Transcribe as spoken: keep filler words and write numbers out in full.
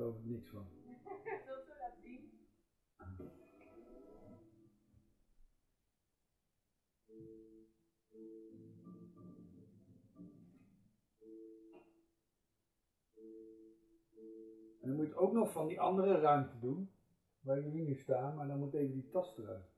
geloof ik niks van. Dat we dat zien. En dan moet je ook nog van die andere ruimte doen, waar jullie nu staan, maar dan moet even die tas eruit.